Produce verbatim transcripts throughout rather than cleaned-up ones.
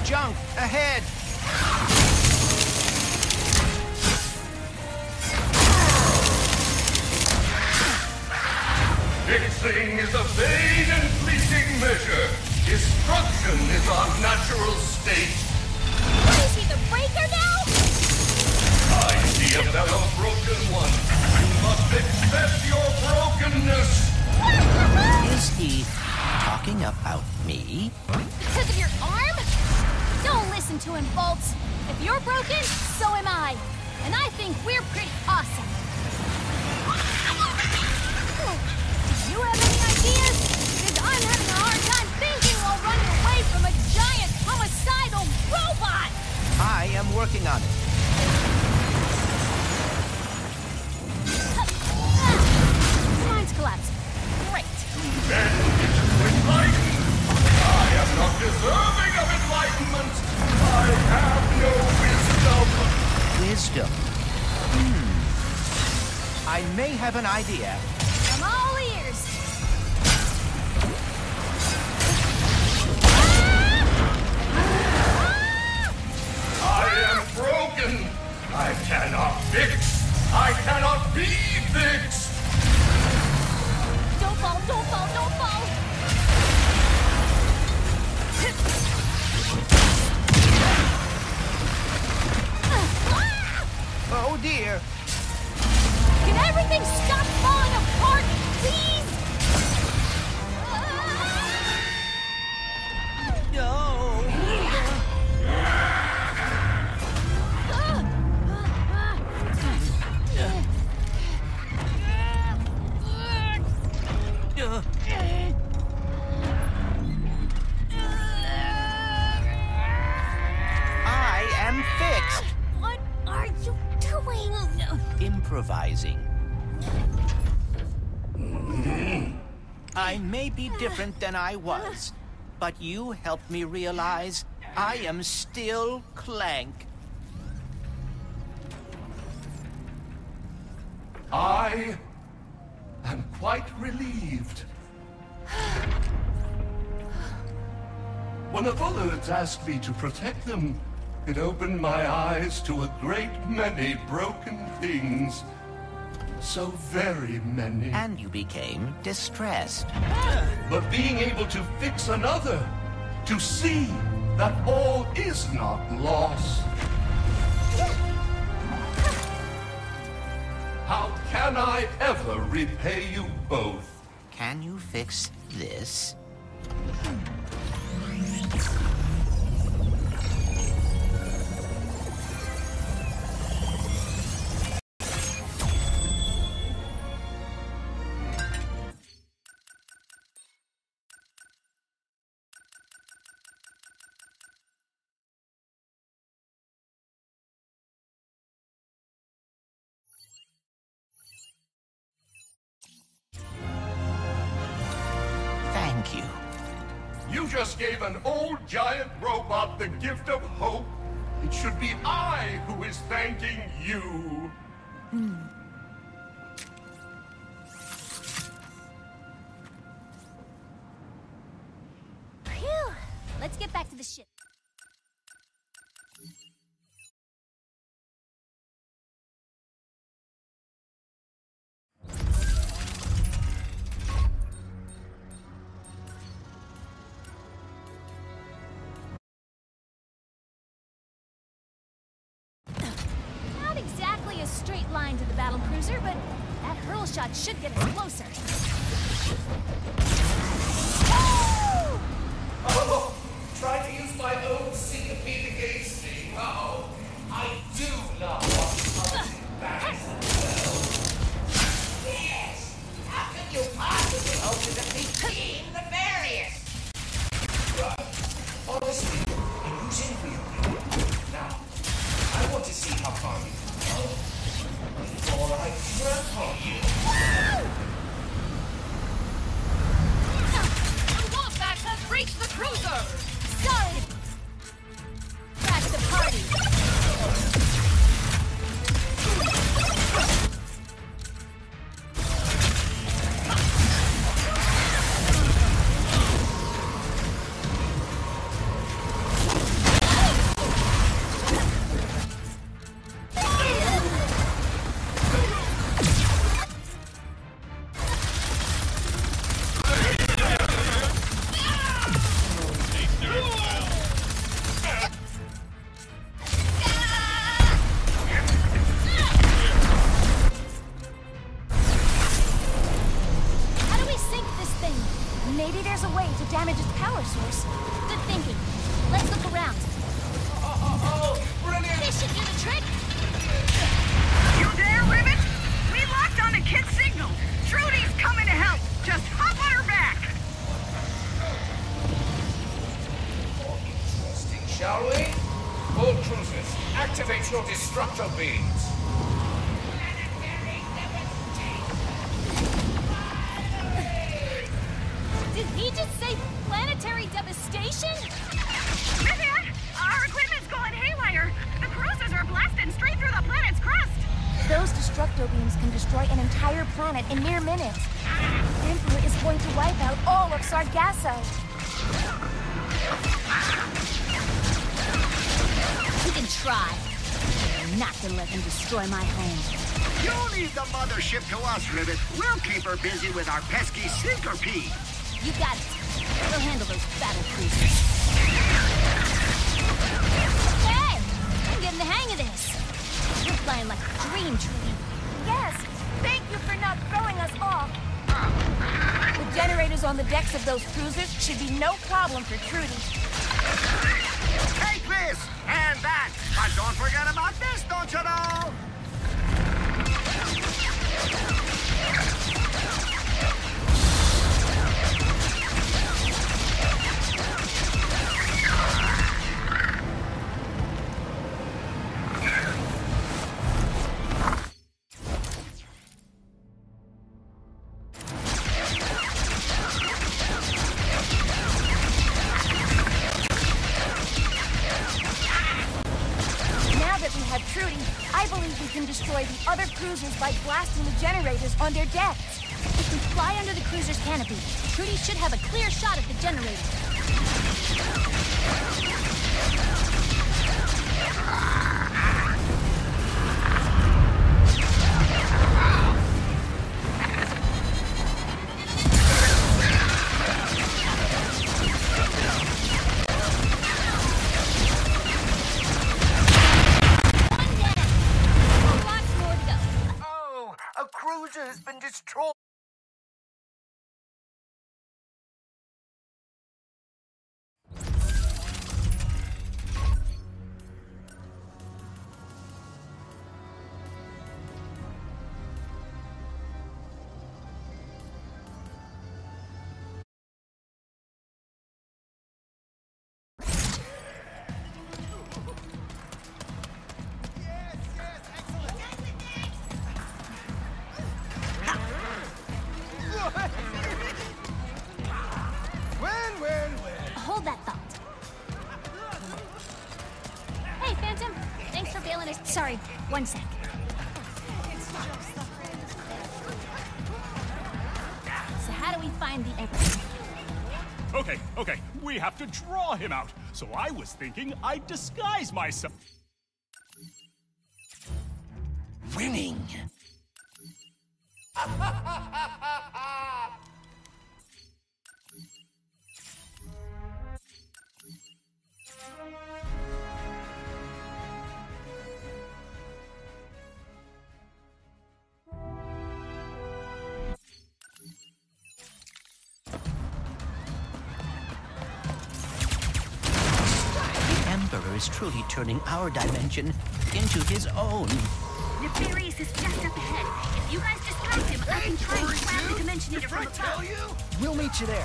junk ahead! Fixing is a vain and fleeting measure. Destruction is our natural state. What is he, the breaker now? I see a fellow broken one. You must accept your brokenness. Is he talking about me? Because of your arm? Don't listen to him, Bolts. If you're broken, so am I. And I think we're pretty awesome. Do you have any ideas? Because I'm having a hard time thinking while running away from a giant homicidal robot! I am working on it. Mine's collapsing. Great. Then to enlighten. I am not deserving of enlightenment. I have no wisdom. Wisdom. Hmm. I may have an idea. I'm all ears. I am broken. I cannot fix. I cannot be fixed. Don't fall, don't fall, don't fall! Oh dear. Can everything stop falling apart, please? No. Uh. I am fixed. What are you doing? Improvising. I may be different than I was, but you helped me realize I am still Clank. I am quite relieved. When the Bullards asked me to protect them, it opened my eyes to a great many broken things. So very many. And you became distressed. But being able to fix another, to see that all is not lost. How can I ever repay you both? Can you fix this? Thank you. You just gave an old giant robot the gift of hope. It should be I who is thanking you. Phew. Let's get back to the ship. Not exactly a straight line to the battle cruiser, but that hurl shot should get us closer. Oh! Oh, try to use my own syncopede against me. Oh, I do love watching battles as well. Yes, how can you possibly hope to defeat Team Nefarious? But, honestly, I'm losing real. Now, I want to see how far you can go before I trample you. shall we? All cruisers, activate your destructo beams. Did he just say planetary devastation? Vivian, our equipment's going haywire. The cruisers are blasting straight through the planet's crust. Those destructo beams can destroy an entire planet in mere minutes. The Emperor is going to wipe out all of Sargasso. You can try. I'm not gonna let him destroy my home. You leave the mothership to us, Rivet. We'll keep her busy with our pesky Syncope. You got it. We'll handle those battle cruisers. Hey! I'm getting the hang of this. You're flying like a dream, Trudy. Yes. Thank you for not throwing us off. The generators on the decks of those cruisers should be no problem for Trudy. Take this and that, but don't forget about this, don't you know? Destroy the other cruisers by blasting the generators on their decks. If we fly under the cruiser's canopy, Trudy should have a clear shot at the generator. Has been destroyed. Hold that thought. Hey, Phantom. Thanks for bailing us. Sorry, one sec. So how do we find the Emperor? Okay, okay. We have to draw him out. So I was thinking I'd disguise myself. Winning. Is truly turning our dimension into his own. Nefarious is just up ahead. If you guys distract him, I can try and grab the Dimensionator from above. We'll meet you there.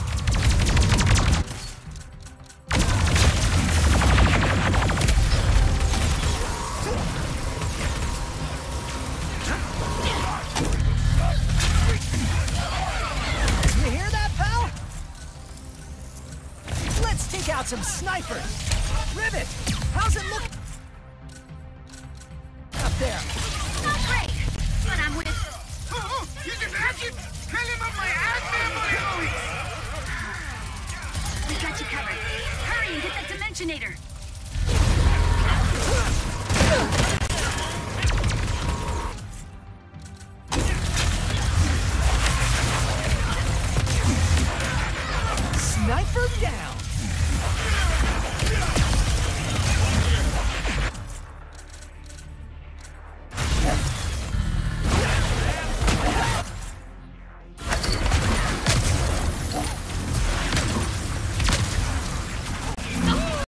You hear that, pal? Let's take out some snipers. Rivet, how's it look up there? Not great, but I'm with... Oh, oh, he's an agent! Tell him of my ad family! We got you covered. Hurry and get that Dimensionator. Sniper down!